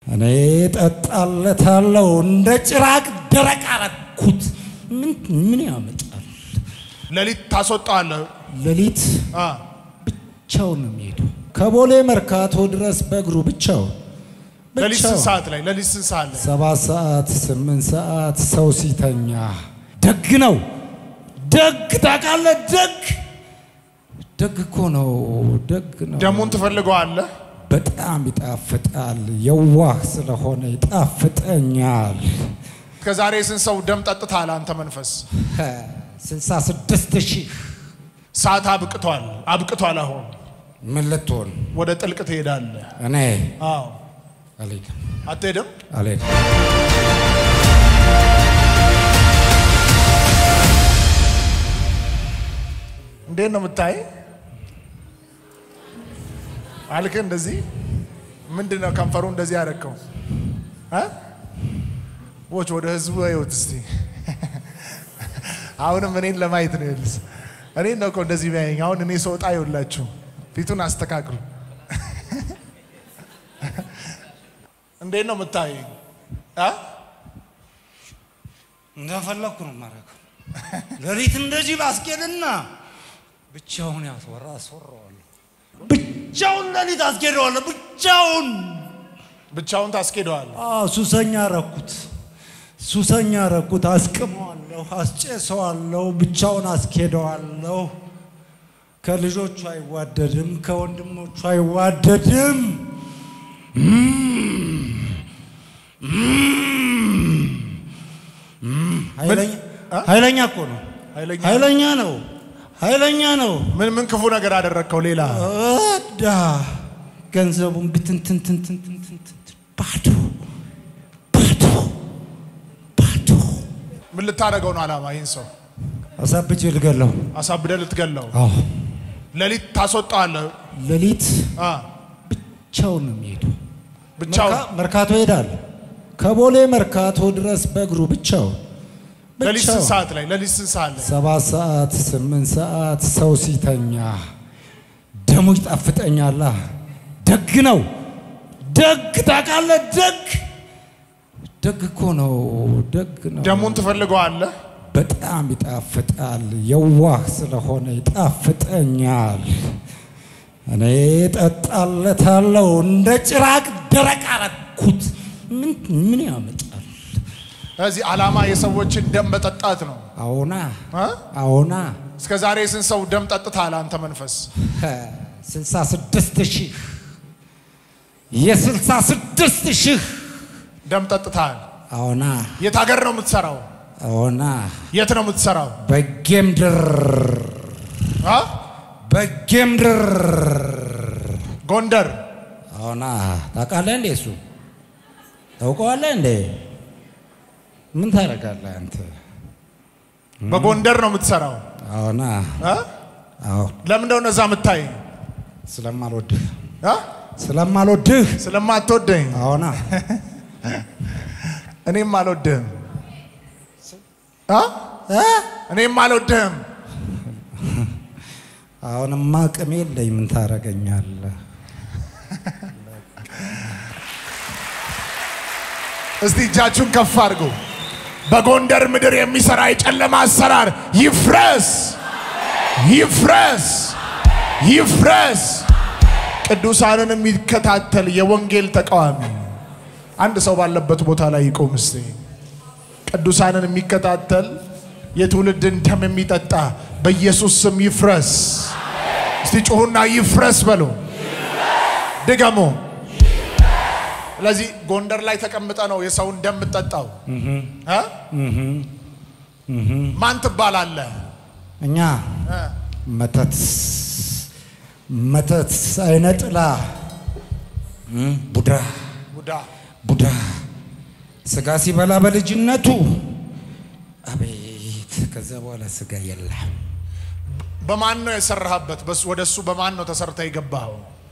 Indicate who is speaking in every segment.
Speaker 1: እኔ ጠጣለታለሁ እንደ ጭራቅ ደረቅ አረኩት ምን ያመጣል
Speaker 2: ለሊት ታስወጣለህ
Speaker 1: ለሊት ብቻውን ነው የሚሄደው ከቦሌ መርካቶ ድረስ በእግሩ ብቻውን
Speaker 2: ለሊት ሰዓት ላይ ለሊት ሰዓት ላይ
Speaker 1: 7 ሰዓት 8 ሰዓት ሰው ሲተኛ ደግ ነው ደግ ታውቃለህ ደግ እኮ ነው ደግ ነው
Speaker 2: ደሙን ትፈልገዋለህ
Speaker 1: በጣም ይጣፍጣል የዋህ ስለሆነ ይጣፍጠኛል
Speaker 2: ከዛሬ ስንት ሰው ደም ጠጥታል አንተ መንፈስ
Speaker 1: 66000
Speaker 2: ሰዓት አብቅቷል አሁን
Speaker 1: ምን ልትሆን
Speaker 2: ወደ ጥልቅ ትሄዳለህ
Speaker 1: እኔ
Speaker 2: አዎ
Speaker 1: አልሄድም
Speaker 2: አትሄድም
Speaker 1: አልሄድም
Speaker 2: እንዴት ነው የምታይ አልከ እንደዚህ ምንድነው ከንፈሩ እንደዚህ ያረከው ወጭ ወደ ህዝቡ አይወት እስቲ አሁንም እኔን ለማየት ነው ይልስ እኔን ነው እንደዚህ ባይኝ አሁን እኔ ሰውጣ ይውላችሁ ፊቱን አስተካክሉ እንዴት ነው የምታይ
Speaker 1: እንደፈለኩ ነው ማረክ ለሊት እንደዚህ ባስኬድና ብቻውን ያስወራዋል ብቻውን ለሊት አስኬደዋል
Speaker 2: ብቻውን ታስኬደዋል
Speaker 1: ሱሰኛ ረኩት አስቀመዋለሁ አስጨሰዋለሁ ብቻውን አስኬደዋለሁ ከልጆቹ አይዋደድም ከወንድሞቹ አይዋደድም ኃይለኛ እኮ ነው ኃይለኛ ነው
Speaker 2: ምን ክፉ ነገር አደረከው ሌላ
Speaker 1: ገንዘቡን ብትንትን ባዶ
Speaker 2: ምን ልታረገው ነው አላማ ይሄን ሰው አሳብደህ ልትገለው
Speaker 1: አዎ
Speaker 2: ለሊት ታስወጣለህ
Speaker 1: ለሊት ብቻውን ነው የሚሄደው መርካቶ ይሄዳል ከቦሌ መርካቶ ድረስ በእግሩ ብቻውን
Speaker 2: ለሊት ሰዓት ላይ
Speaker 1: 7 ሰዓት 8 ሰዓት ሰው ሲተኛ ደሙ ይጣፍጠኛል ደግ ነው ደግ ታውቃለህ ደግ እኮ ነው ደግ ነው
Speaker 2: ደሙን ትፈልገዋለህ
Speaker 1: በጣም ይጣፍጣል የዋህ ስለሆነ ይጣፍጠኛል እኔ ጠጣለታለሁ እንደ ጭራቅ ደረቅ አረኩት ምን ያመጣል
Speaker 2: እዚህ አላማ የሰዎችን ደም መጠጣት ነው
Speaker 1: አዎና
Speaker 2: እስከ ዛሬ ስንት ሰው ደም ጠጥታል አንተ መንፈስ
Speaker 1: 66000 የ66000 ደም
Speaker 2: ጠጥታል
Speaker 1: አዎና
Speaker 2: የት ሀገር ነው የምትሰራው
Speaker 1: አዎና
Speaker 2: የት ነው የምትሰራው
Speaker 1: በጌምድር
Speaker 2: ጎንደር
Speaker 1: አዎና ታውቃለህ እንዴ እሱ ታውቀዋለህ እንዴ ምን ታረጋለህ አንተ
Speaker 2: በጎንደር ነው የምትሰራው
Speaker 1: አዎና
Speaker 2: አዎ ለምን ነው እዛ የምታይ ስለማትወደኝ
Speaker 1: አዎና
Speaker 2: እኔም አልወደህም
Speaker 1: አሁንማ አቅም የለኝ ምን ታረጋኛለህ
Speaker 2: እስቲ እጃችሁን ከፍ አድርጉ በጎንደር ምድር የሚሰራ የጨለማ አሰራር ይፍረስ ቅዱሳንን የሚከታተል የወንጌል ተቃዋሚ አንድ ሰው ባለበት ቦታ ላይ ይቆም እስቲ ቅዱሳንን የሚከታተል የትውልድን ደም የሚጠጣ በኢየሱስ ስም ይፍረስ እስቲ ጮሁና ይፍረስ በሉ ድገሙ ስለዚህ ጎንደር ላይ ተቀምጠ ነው የሰውን ደም የምትጠጣው ማን ትባላለህ
Speaker 1: እኛ መተት አይነጥላ ቡዳ ስጋ ሲበላ በልጅነቱ አቤት ከዛ በኋላ ስጋ የለም
Speaker 2: በማን ነው የሰራህበት ወደሱ በማን ነው ተሰርተ ይገባው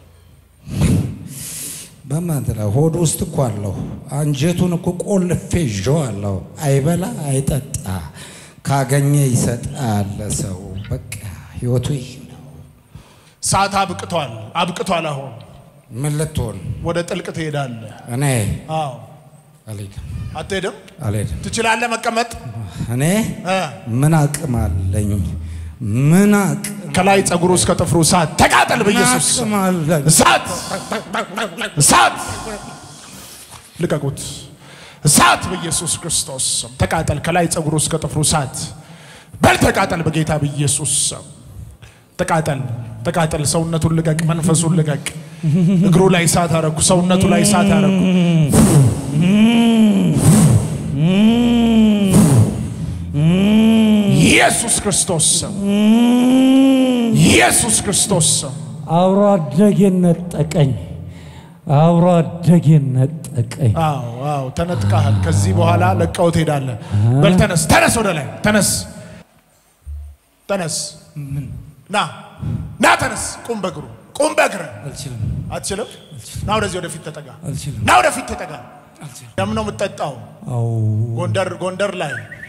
Speaker 1: በማንተላ ሆድ ውስጥ እኮ አለው አንጀቱን እኮ ቆልፌ ጆአለው አይበላ አይጠጣ ካገኘ ይሰጣል ለሰው በቃ ህይወቱ ይሄ ነው
Speaker 2: ሰዓት አብቅቷል አሁን
Speaker 1: ምን ልትሆን
Speaker 2: ወደ ጥልቅ ትሄዳለህ
Speaker 1: እኔ
Speaker 2: አዎ
Speaker 1: አልሄድም
Speaker 2: አትሄድም
Speaker 1: አልሄድም
Speaker 2: ትችላለህ መቀመጥ
Speaker 1: እኔ ምን አቅም አለኝ ምን አቅም
Speaker 2: ከላይ ጸጉሩ እስከ ጥፍሩ እሳት ተቃጠል በኢየሱስ እሳት እሳት ልቀቁት እሳት በኢየሱስ ክርስቶስ ተቃጠል ከላይ ጸጉሩ እስከ ጥፍሩ እሳት በል ተቃጠል በጌታ በኢየሱስ ተቃጠል ተቃጠል ሰውነቱን ልቀቅ መንፈሱን ልቀቅ እግሩ ላይ እሳት አረኩ ሰውነቱ ላይ እሳት አረኩ ኢየሱስ ክርስቶስ ኢየሱስ ክርስቶስ
Speaker 1: አውሮ አደገነት ጠቀኝ አውሮ አደገነት ጠቀኝ
Speaker 2: አዎ ተነጥቀሃል ከዚህ በኋላ ለቀው ትሄዳለህ በል ተነስ ተነስ ወደ ላይ ተነስ ተነስ ና ተነስ ቁም በእግሩ ቁም በእግር አትችልም ና ወደዚህ ወደፊት ተጠጋ ና ወደፊት ተጠጋ ደም ነው የምትጠጣው ጎንደር ላይ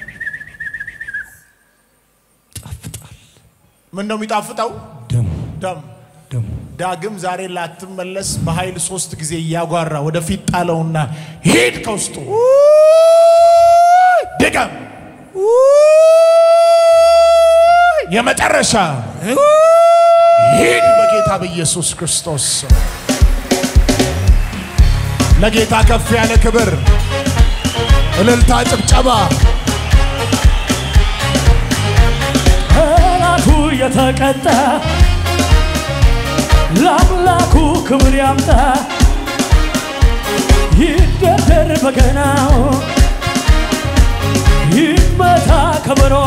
Speaker 1: ጣፍጣል
Speaker 2: ምን ነው የሚጣፍጠው ደም ዳግም ዛሬ ላትመለስ በኃይል 3 ጊዜ ያጓራ ወደፊት ጣለውና ሂድ ከውስጡ ደጋም የመጨረሻ ሂድ በጌታ በኢየሱስ ክርስቶስ ለጌታ ከፍ ያለ ክብር እልልታ ጭብጨባ
Speaker 3: ራቱ የተቀጣ ለአምላኩ ክብር ያምጣ ይደደር በገናው ይመታ ከበሮ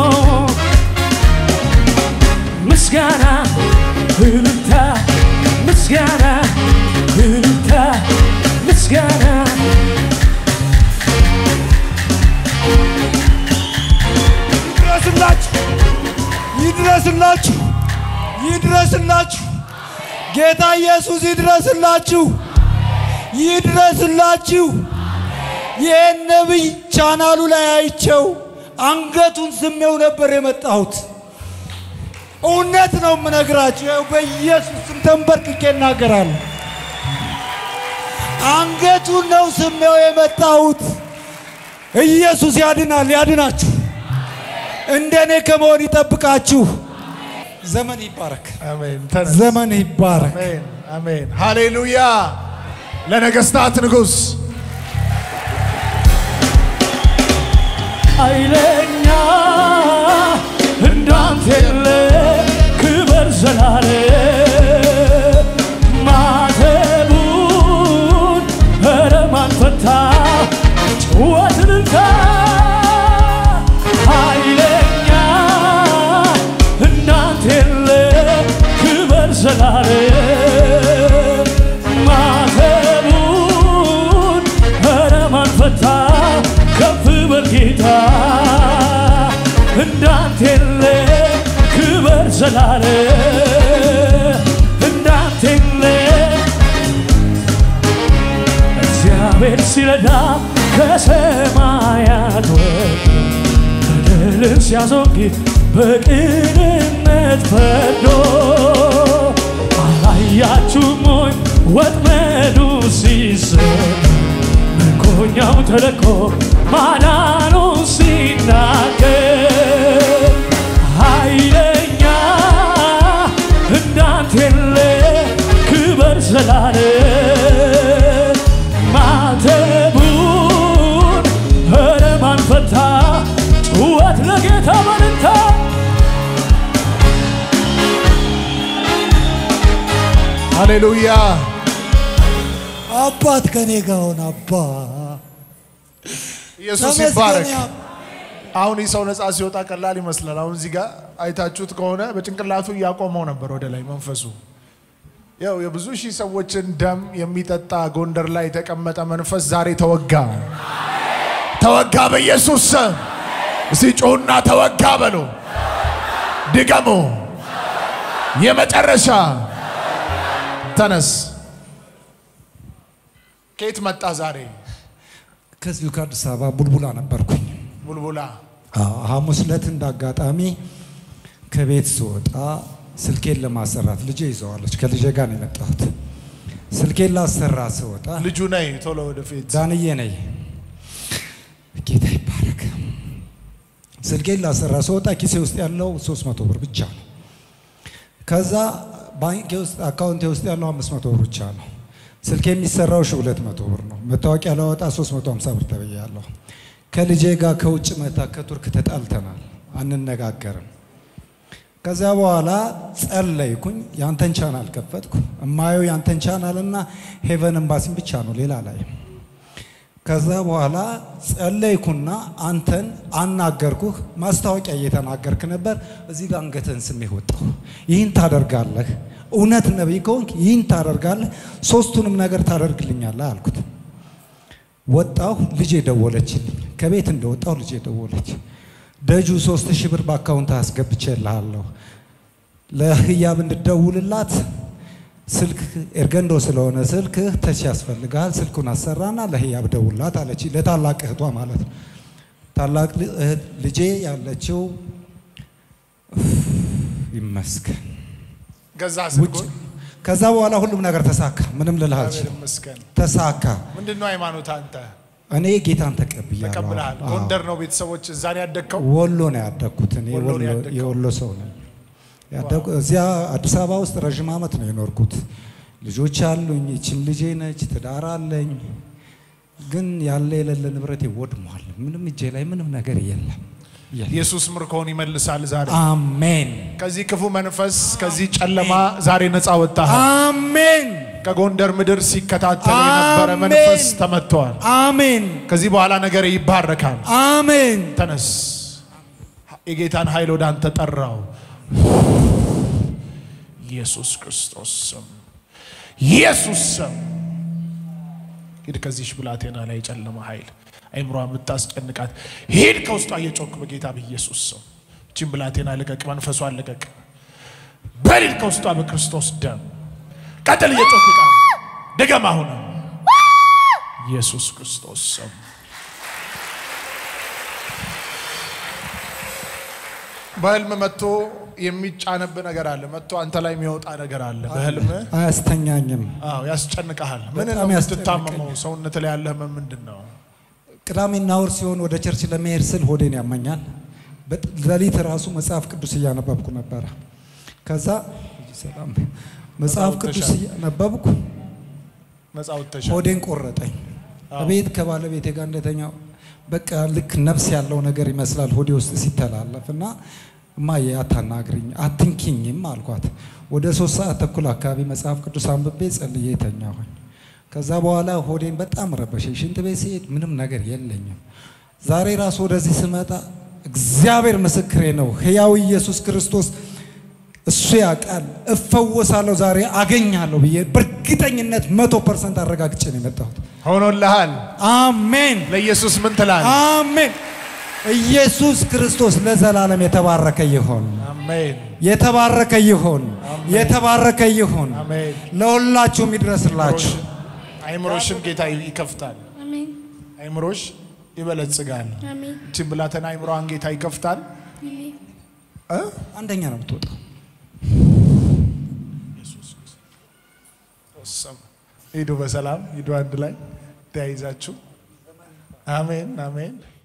Speaker 3: ምስጋና እልልታ ምስጋና እልልታ ምስጋና
Speaker 1: ይድረስላችሁ ጌታ ኢየሱስ ይድረስላችሁ ይሄን ነብይ ቻናሉ ላይ አይቸው አንገቱን ስሜው ነበር የመጣሁት እውነት ነው ምነግራችሁ በኢየሱስ ስም ተንበርክኬ እናገራለሁ አንገቱን ነው ስሜው የመጣሁት ኢየሱስ ያድናችሁ እንደኔ ከመሆን ይጠብቃችሁ ዘመን ይባረክ
Speaker 2: አሜን
Speaker 1: ዘመን ይባረክ
Speaker 2: አሜን ሃሌሉያ ለነገስታት ንጉስ
Speaker 3: አይለኛ እንዳንተ የለ ክብር ዘላለም ማተቡን ረማን ፈታ ጩኸትንታ አይለኛ እንዳንተ የለ ክብር ዘላለም ማተቡን ረማን ፈታ ከፍ በል ጌታ እንዳንተ የለ ክብር ዘላለም እንዳንተ የለ እግዚአብሔር ሲረዳ ከሰማያት ወርዶ በደልን ሲያስወግድ በቅንነት ፈርዶ አላያችሁም ወይ ወጥመዱ ሲሰበር ምርኮኛው ተለቆ ማዳኑ ሲናገር ኃይለኛ እንዳንተ የለ ክብር ዘላለም ማተቡን ረማን ፈታ ጩኸት ለጌታ በልልታ
Speaker 2: ሃሌሉያ
Speaker 1: አባት ከኔ ጋር ሆነ አባ
Speaker 2: ኢየሱስ ይባረክ አሁን ይሰው ነፃ ሲወጣ ቀላል ይመስላል አሁን እዚህ ጋር አይታችሁት ከሆነ በጭንቅላቱ ያቆመው ነበር ወደ ላይ መንፈሱ ያው የብዙ ሺህ ሰዎችን ደም የሚጠጣ ጎንደር ላይ የተቀመጠ መንፈስ ዛሬ ተወጋ በኢየሱስ ስም እስቲ ጮህና ተወጋ በሉ ድገሙ የመጨረሻ ተነስ ከየት መጣ ዛሬ
Speaker 1: ከዚሁ ከአዲስ አበባ ቡልቡላ ነበርኩኝ
Speaker 2: ቡልቡላ
Speaker 1: ሐሙስ ዕለት እንዳጋጣሚ ከቤት ስወጣ ስልኬን ለማሰራት ልጄ ይዘዋለች ከልጄ ጋር ነው የመጣሁት ስልኬን ላሰራ ስወጣ
Speaker 2: ልጁ ነይ ቶሎ ወደፊት
Speaker 1: ዳንዬ ነይ ጌታ ይባረክ ስልኬን ላሰራ ስወጣ ኪሴ ውስጥ ያለው 300 ብር ብቻ ነው ከዛ ባንክ ውስጥ አካውንቴ ውስጥ ያለው 500 ብር ብቻ ነው ስልኬ የሚሰራው 200 ብር ነው መታወቂያ ለወጣ 350 ብር ተበያለሁ ከልጄ ጋር ከውጭ መታ ከቱርክ ተጣልተናል አንነጋገርም ከዛ በኋላ ጸለይኩኝ ያንተን ቻናል ከፈትኩ እማየው ያንተን ቻናልና ሄቨን ኤምባሲን ብቻ ነው ሌላ ላይ ከዛ በኋላ ጸለይኩና አንተን አናገርኩህ ማስታወቂያ እየተናገርክ ነበር እዚህ ጋር አንገተን ስሜ ወጣው ይህን ታደርጋለህ እውነት ነብይ ከሆንክ ይህን ታደርጋለህ ሶስቱንም ነገር ታደርግልኛለህ አልኩት ወጣው ልጄ ደወለችልኝ ከቤት እንደወጣው ልጄ ደወለች ደጁ 3000 ብር በአካውንት አስገብቼልሃለሁ ለህያብ እንድደውልላት ስልክ ኤርገንዶ ስለሆነ ስልክ ተች ያስፈልጋል ስልኩን አሰራና ለህያብ ደውልላት አለች ለታላቅ እህቷ ማለት ነው ታላቅ ልጄ ያለችው ይመስገን
Speaker 2: ገዛ ስልኩ
Speaker 1: ከዛ በኋላ ሁሉም ነገር ተሳካ ምንም ልልሃልሽ ተሳካ
Speaker 2: ምንድነው ሃይማኖት አንተ
Speaker 1: እኔ ጌታን ተቀብያለሁ
Speaker 2: ተቀብለሃል ጎንደር ነው ቤተሰቦች እዛ ነው ያደከው
Speaker 1: ወሎ ነው ያደኩት እኔ የወሎ ሰው ነኝ ያደኩ እዚያ አዲስ አበባ ውስጥ ረጅም አመት ነው የኖርኩት ልጆች አሉኝ እቺን ልጄ ነች ትዳር አለኝ ግን ያለ የሌለ ንብረቴ ወድሟል ምንም እጄ ላይ ምንም ነገር የለም
Speaker 2: ኢየሱስ ምርኮን ይመልሳል ዛሬ
Speaker 1: አሜን
Speaker 2: ከዚህ ክፉ መንፈስ ከዚህ ጨለማ ዛሬ ነፃ ወጣህ
Speaker 1: አሜን
Speaker 2: ከጎንደር ምድር ሲከታተል የነበረ መንፈስ ተመቷል
Speaker 1: አሜን
Speaker 2: ከዚህ በኋላ ነገር ይባረካል
Speaker 1: አሜን
Speaker 2: ተነስ የጌታን ኃይል ወደ አንተ ጠራው ኢየሱስ ክርስቶስ ኢየሱስ ሂድ ከዚህ ብላቴና ላይ ጨለማ ኃይል አይምሮ የምታስጨንቃት ሂድ ከውስጧ እየጮክ በጌታ በኢየሱስ ስም እቺን ብላቴና ልቀቅ መንፈሷን ልቀቅ በሊል ከውስጧ በክርስቶስ ደም ቀጥል እየጮክ ደገማ ሆነ ኢየሱስ ክርስቶስ ስም በህልም መጥቶ የሚጫነብ ነገር አለ መጥቶ አንተ ላይ የሚወጣ ነገር አለ በህልም
Speaker 1: አያስተኛኝም
Speaker 2: ያስጨንቃል ምን ነው የምትታመመው ሰውነት ላይ ያለ ህመም ምንድነው
Speaker 1: ቅዳሜና ወር ሲሆን ወደ ቸርች ለመሄድ ስል ሆዴን ያመኛል በሌሊት ራሱ መጽሐፍ ቅዱስ እያነበብኩ ነበር ከዛ ሰላም መጽሐፍ ቅዱስ እያነበብኩ ሆዴን ቆረጠኝ አቤት ከባለቤቴ ጋር እንደተኛው በቃ ልክ ነፍስ ያለው ነገር ይመስላል ሆዴ ውስጥ ሲተላለፍና ማየ አታናግሪኝ አትንኪኝም አልኳት ወደ 3 ሰዓት ተኩል አካባቢ መጽሐፍ ቅዱስ አንብቤ ጸልዬ ተኛሁኝ ከዛ በኋላ ሆዴን በጣም ረበሸኝ ሽንት ቤት ሲሄድ ምንም ነገር የለኝም ዛሬ ራስ ወደዚህ ስመጣ እግዚአብሔር ምስክሬ ነው ሕያው ኢየሱስ ክርስቶስ እሱ ያቃል እፈወሳለሁ ዛሬ አገኛለሁ ብዬ በእርግጠኝነት 100% አረጋግጬ ነው የመጣሁት
Speaker 2: ሆኖልሃል
Speaker 1: አሜን
Speaker 2: ለኢየሱስ ምን ትላለህ
Speaker 1: አሜን ኢየሱስ ክርስቶስ ለዘላለም የተባረከ ይሁን
Speaker 2: አሜን
Speaker 1: የተባረከ ይሁን የተባረከ ይሁን
Speaker 2: አሜን
Speaker 1: ለሁላችሁም ይድረስላችሁ
Speaker 2: አይምሮሽን ጌታ ይከፍታል
Speaker 4: አሜን
Speaker 2: አይምሮሽ ይበለጽጋል
Speaker 4: አሜን
Speaker 2: እቺ ብላቴና አይምሮን ጌታ ይከፍታል
Speaker 1: አንደኛ ነው የምትወጣው
Speaker 2: ኢየሱስ ሂዱ በሰላም ሂዱ አንድ ላይ ተያይዛችሁ አሜን አሜን